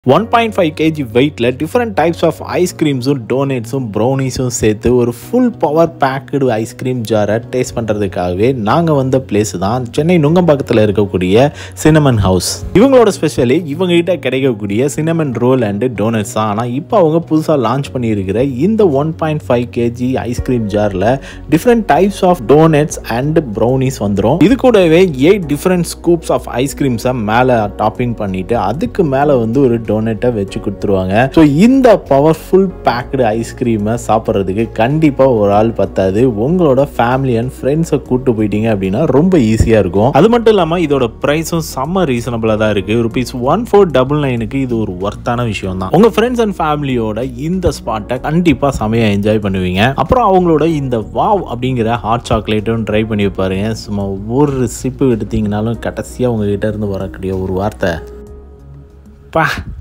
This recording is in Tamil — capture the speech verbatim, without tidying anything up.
one point five kilograms weight la different types of ice creams and donuts and brownies um சேர்த்து ஒரு full power packed ice cream jar taste பண்றதுக்காகவே நாங்க வந்த பிளேஸ் தான் சென்னை நுங்கம்பாக்கத்துல இருக்கக்கூடிய cinnamon house. இவங்களோட ஸ்பெஷலி இவங்க கிட்ட கிடைக்கக்கூடிய cinnamon roll and donuts தான். ஆனா இப்போ அவங்க புதுசா லான்ச் பண்ணி இருக்கிற இந்த one point five kilograms ice cream jarல different types of donuts and brownies வந்துரும். இது கூடவே eight different scoops of ice creams மேல டாப்பிங் பண்ணிட்டு அதுக்கு மேல வந்து ஒரு டோனட்டை வச்சு கொடுத்துருவாங்க. ஸோ இந்த பவர்ஃபுல் பேக்டு ஐஸ்கிரீமை சாப்பிட்றதுக்கு கண்டிப்பாக ஒரு ஆள் பத்தாது. உங்களோட ஃபேமிலி அண்ட் ஃப்ரெண்ட்ஸை கூப்பிட்டு போயிட்டீங்க அப்படின்னா ரொம்ப ஈஸியாக இருக்கும். அது மட்டும் இல்லாமல் இதோட ப்ரைஸும் செம்ம ரீசனபிளாக தான் இருக்கு. ருபீஸ் ஒன் ஃபோர் டபுள் நைனுக்கு இது ஒரு ஒர்த்தான விஷயம் தான். உங்கள் ஃப்ரெண்ட்ஸ் அண்ட் ஃபேமிலியோட இந்த ஸ்பாட்டை கண்டிப்பாக செமையாக என்ஜாய் பண்ணுவீங்க. அப்புறம் அவங்களோட இந்த வாவ் அப்படிங்கிற ஹாட் சாக்லேட்டும் ட்ரை பண்ணி பாருங்க. சும்மா ஒரு சிப்பு எடுத்தீங்கனாலும் கடைசியாக உங்ககிட்ட இருந்து வரக்கூடிய ஒரு வார்த்தை பா